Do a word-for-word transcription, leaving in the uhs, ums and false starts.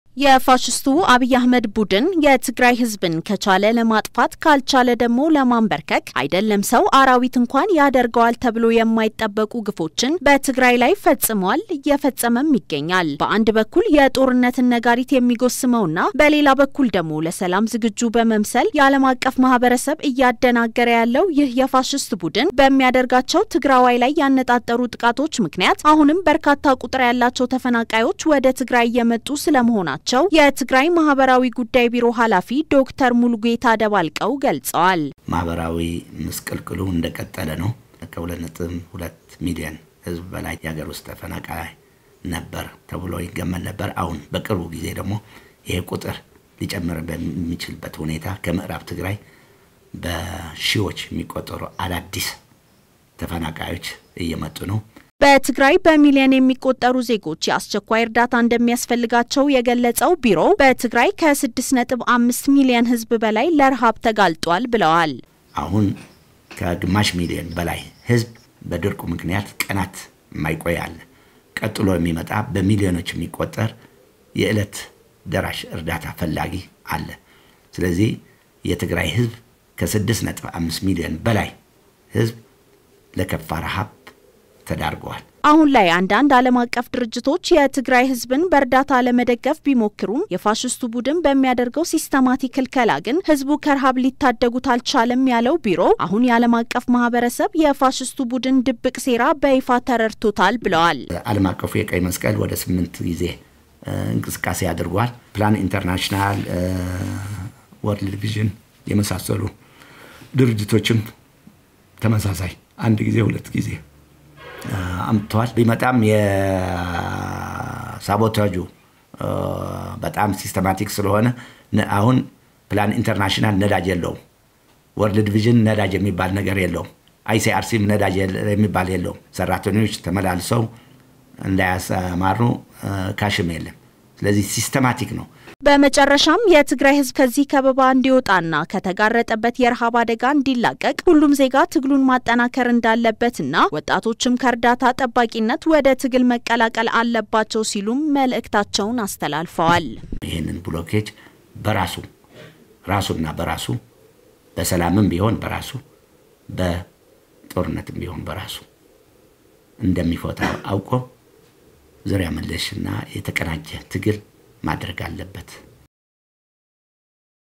የፋሽስቱ አብይ አህመድ ቡድን የትግራይ ህዝብን ከቻለ ለማጥፋት ካልቻለ ደግሞ ለማንበርከክ አይደለም ሰው አራዊት እንኳን ያደርገዋል ተብሎ የማይጠበቁ ግፎችን በትግራይ ላይ ፈጽሟል እየፈጸመም ይገኛል። በአንድ በኩል የጦርነትን ነጋሪት የሚጎስመውና በሌላ በኩል ደግሞ ለሰላም ዝግጁ በመምሰል የዓለም አቀፍ ማህበረሰብ እያደናገረ ያለው ይህ የፋሽስት ቡድን በሚያደርጋቸው ትግራዋይ ላይ ያነጣጠሩ ጥቃቶች ምክንያት አሁንም በርካታ ቁጥር ያላቸው ተፈናቃዮች ወደ ትግራይ እየመጡ ስለመሆናቸው የትግራይ ማህበራዊ ጉዳይ ቢሮ ኃላፊ ዶክተር ሙሉጌታ ደባልቀው ገልጸዋል። ማህበራዊ መስቀልቅሉ እንደቀጠለ ነው። ከሁለት ነጥብ ሁለት ሚሊዮን ህዝብ በላይ ያገር ውስጥ ተፈናቃይ ነበር ተብሎ ይገመት ነበር። አሁን በቅርቡ ጊዜ ደግሞ ይሄ ቁጥር ሊጨምር በሚችልበት ሁኔታ ከምዕራብ ትግራይ በሺዎች የሚቆጠሩ አዳዲስ ተፈናቃዮች እየመጡ ነው። በትግራይ በሚሊዮን የሚቆጠሩ ዜጎች የአስቸኳይ እርዳታ እንደሚያስፈልጋቸው የገለጸው ቢሮ በትግራይ ከ ስድስት ነጥብ አምስት ሚሊዮን ህዝብ በላይ ለረሃብ ተጋልጧል ብለዋል። አሁን ከግማሽ ሚሊዮን በላይ ህዝብ በድርቁ ምክንያት ቀናት ማይቆያል ቀጥሎ የሚመጣ በሚሊዮኖች የሚቆጠር የዕለት ደራሽ እርዳታ ፈላጊ አለ። ስለዚህ የትግራይ ህዝብ ከ ስድስት ነጥብ አምስት ሚሊዮን በላይ ህዝብ ለከፋ ረሃብ ተዳርጓል። አሁን ላይ አንዳንድ ዓለም አቀፍ ድርጅቶች የትግራይ ህዝብን በእርዳታ ለመደገፍ ቢሞክሩም የፋሽስቱ ቡድን በሚያደርገው ሲስተማቲክ ክልከላ ግን ህዝቡ ከረሃብ ሊታደጉት አልቻለም ያለው ቢሮ አሁን የዓለም አቀፍ ማህበረሰብ የፋሽስቱ ቡድን ድብቅ ሴራ በይፋ ተረድቶታል ብለዋል። ዓለም አቀፉ የቀይ መስቀል ወደ ስምንት ጊዜ እንቅስቃሴ አድርጓል። ፕላን ኢንተርናሽናል፣ ወርልድ ቪዥን የመሳሰሉ ድርጅቶችም ተመሳሳይ አንድ ጊዜ ሁለት ጊዜ አምጥቷል። ቢመጣም የሳቦታጁ በጣም ሲስተማቲክ ስለሆነ አሁን ፕላን ኢንተርናሽናል ነዳጅ የለውም። ወርልድ ቪዥን ነዳጅ የሚባል ነገር የለውም። አይሲአርሲ ነዳጅ የሚባል የለውም። ሰራተኞች ተመላልሰው እንዳያሰማሩ ካሽም የለም። ስለዚህ ሲስተማቲክ ነው። በመጨረሻም የትግራይ ህዝብ ከዚህ ከበባ እንዲወጣና ከተጋረጠበት የረሃብ አደጋ እንዲላቀቅ ሁሉም ዜጋ ትግሉን ማጠናከር እንዳለበትና ወጣቶችም ከርዳታ ጠባቂነት ወደ ትግል መቀላቀል አለባቸው ሲሉም መልእክታቸውን አስተላልፈዋል። ይሄንን ብሎኬጅ በራሱ ራሱና በራሱ በሰላምም ቢሆን በራሱ በጦርነትም ቢሆን በራሱ እንደሚፈታ አውቆ ዙሪያ መለሽና የተቀናጀ ትግል ማድረግ አለበት።